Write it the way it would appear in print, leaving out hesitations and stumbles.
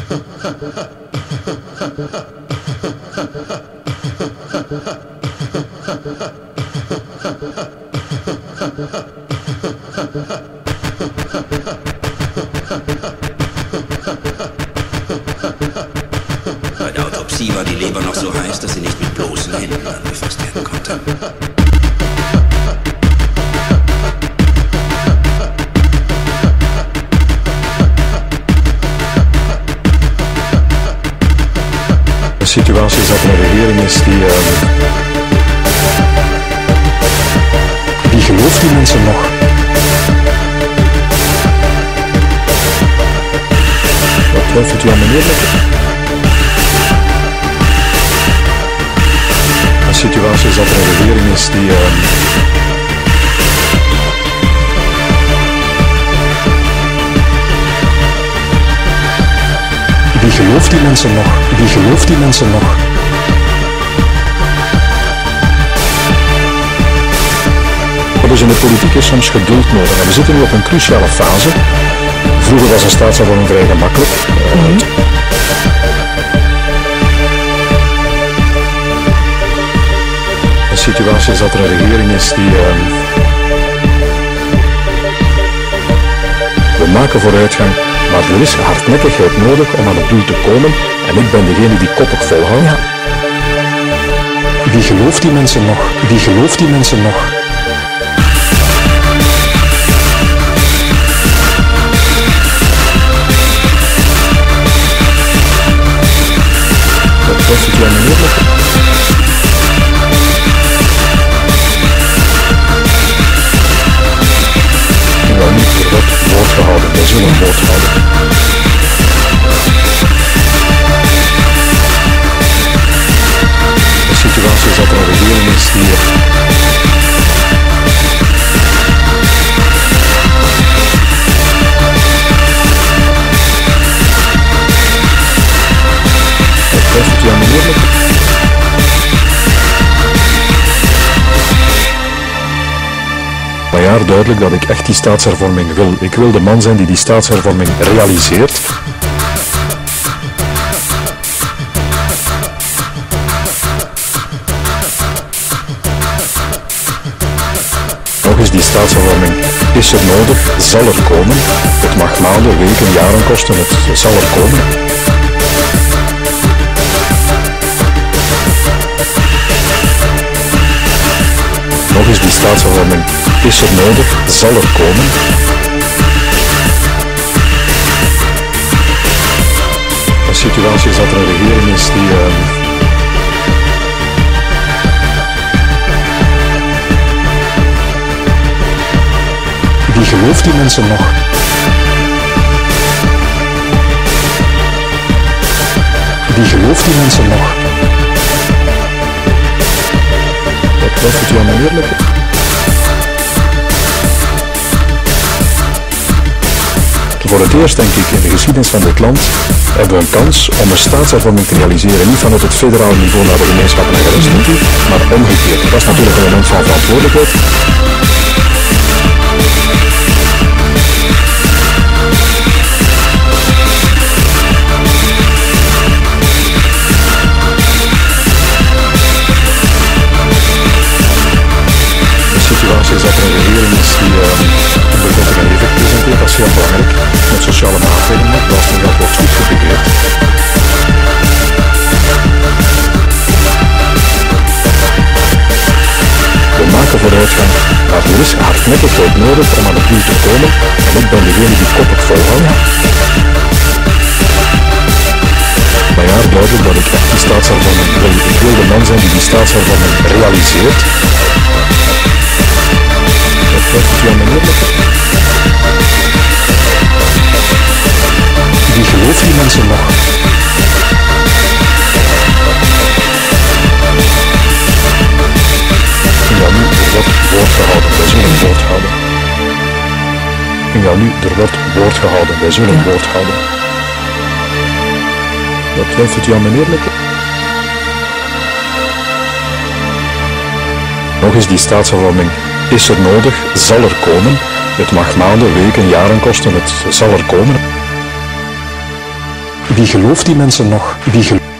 Bei der Autopsie war die Leber noch so heiß, dass sie nicht mit bloßen Händen angefasst werden konnte. De situatie is dat er een regering is die gelooft die mensen nog. Wat twijfelt u aan meneer Leterme? De situatie is dat er een regering is die gelooft die mensen nog. Die gelooft die mensen nog. Dus in de politiek is soms geduld nodig. En we zitten nu op een cruciale fase. Vroeger was een staatshervorming vrij gemakkelijk. De situatie is dat er een regering is die... we maken vooruitgang, maar er is hardnekkigheid nodig om aan het doel te komen. En ik ben degene die koppig volhoudt. Ja. Die gelooft die mensen nog. Die gelooft die mensen nog. Dat was het wel meneer Leterme. Nou, niet, er wordt woord gehouden. Wij zullen woord houden. De situatie is dat er een regering is die... Dat blijft het jou meneer Leterme. Maar ja, duidelijk dat ik echt die staatshervorming wil. Ik wil de man zijn die die staatshervorming realiseert. Nog eens, die staatshervorming is er nodig, zal er komen. Het mag maanden, weken, jaren kosten, het zal er komen. Nog eens, die staatshervorming is er nodig, zal er komen. De situatie is dat er een regering is die... die gelooft die mensen nog. Die gelooft die mensen nog. Dat blijft het jou meneer Leterme. Voor het eerst, denk ik, in de geschiedenis van dit land hebben we een kans om een staatshervorming te realiseren. Niet vanuit het federale niveau naar de gemeenschappen en gerechten toe, maar omgekeerd. Dat is natuurlijk een moment van verantwoordelijkheid. De situatie is dat er een regering is die een begroting en effect presenteert. Dat is heel belangrijk. Met sociale maatregelen, belastinggeld wordt goed geïntegreerd. We maken vooruitgang, maar er is hardnekkigheid nodig om aan het doel te komen. En ik ben degene die koppig volhoudt. Maar ja, duidelijk dat ik echt die staatshervorming wil. Ik wil de man zijn die die staatshervorming realiseert. Dat blijft het jou meneer Leterme. Die gelooft die mensen nog. Ja, nu, er wordt woord gehouden. Wij zullen woord houden. Ja, nu, er wordt woord gehouden. Wij zullen woord houden. Dat blijft het jou meneer Leterme. Nog eens, die staatshervorming is er nodig, zal er komen. Het mag maanden, weken, jaren kosten, het zal er komen. Wie gelooft die mensen nog? Wie gelooft